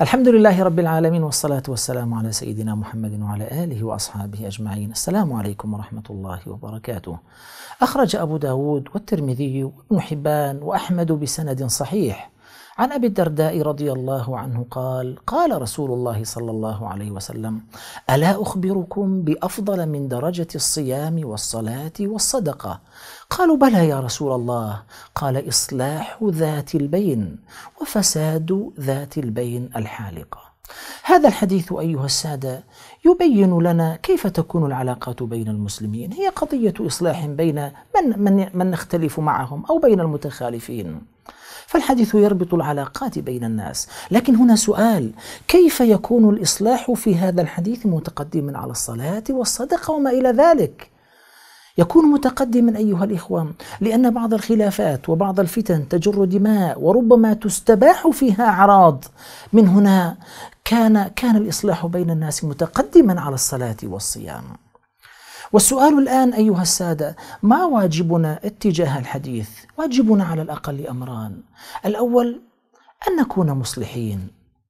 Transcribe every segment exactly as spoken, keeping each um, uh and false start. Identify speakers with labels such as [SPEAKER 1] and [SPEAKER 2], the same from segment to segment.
[SPEAKER 1] الحمد لله رب العالمين، والصلاة والسلام على سيدنا محمد وعلى آله وأصحابه أجمعين. السلام عليكم ورحمة الله وبركاته. أخرج أبو داود والترمذي وابن حبان وأحمد بسند صحيح عن أبي الدرداء رضي الله عنه قال: قال رسول الله صلى الله عليه وسلم: ألا أخبركم بأفضل من درجة الصيام والصلاة والصدقة؟ قالوا: بلى يا رسول الله. قال: إصلاح ذات البين وفساد ذات البين الحالقة. هذا الحديث أيها السادة يبين لنا كيف تكون العلاقات بين المسلمين، هي قضية إصلاح بين من, من, من نختلف معهم أو بين المتخالفين، فالحديث يربط العلاقات بين الناس. لكن هنا سؤال: كيف يكون الإصلاح في هذا الحديث متقدما على الصلاة والصدقة وما إلى ذلك؟ يكون متقدما أيها الإخوة لأن بعض الخلافات وبعض الفتن تجر دماء وربما تستباح فيها أعراض. من هنا كان كان الإصلاح بين الناس متقدما على الصلاة والصيام. والسؤال الآن أيها السادة: ما واجبنا اتجاه الحديث؟ واجبنا على الأقل أمران. الأول أن نكون مصلحين،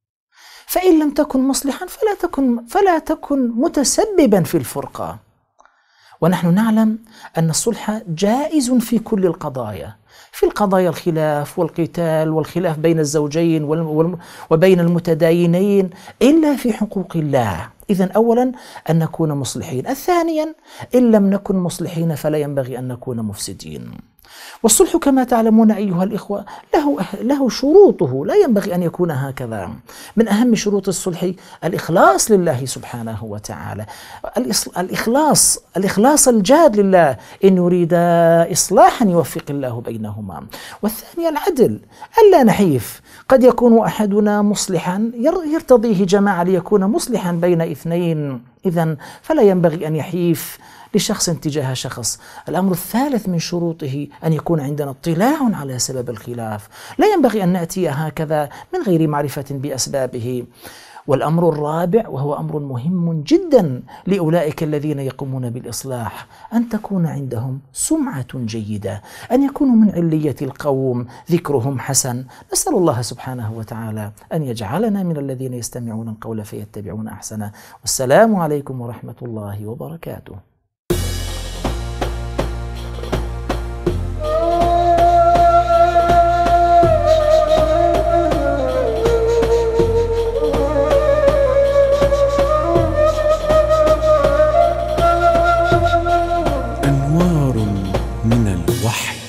[SPEAKER 1] فإن لم تكن مصلحا فلا تكن فلا تكن متسببا في الفرقة. ونحن نعلم أن الصلح جائز في كل القضايا، في القضايا الخلاف والقتال والخلاف بين الزوجين وبين المتداينين، إلا في حقوق الله. إذن أولا أن نكون مصلحين. الثانيا إن لم نكن مصلحين فلا ينبغي أن نكون مفسدين. والصلح كما تعلمون أيها الإخوة له له شروطه، لا ينبغي أن يكون هكذا. من أهم شروط الصلح الإخلاص لله سبحانه وتعالى، الإخلاص الإخلاص الجاد لله، إن يريد إصلاحا يوفق الله بينهما. والثاني العدل، ألا نحيف. قد يكون أحدنا مصلحا يرتضيه جماعة ليكون مصلحا بين اثنين، إذن فلا ينبغي أن يحيف لشخص تجاه شخص. الأمر الثالث من شروطه أن يكون عندنا اطلاع على سبب الخلاف، لا ينبغي أن نأتي هكذا من غير معرفة بأسبابه. والأمر الرابع وهو أمر مهم جدا لأولئك الذين يقومون بالإصلاح، أن تكون عندهم سمعة جيدة، أن يكونوا من علية القوم، ذكرهم حسن. نسأل الله سبحانه وتعالى أن يجعلنا من الذين يستمعون القول فيتبعون أحسنه. والسلام عليكم ورحمة الله وبركاته.
[SPEAKER 2] أنوار من الوحي.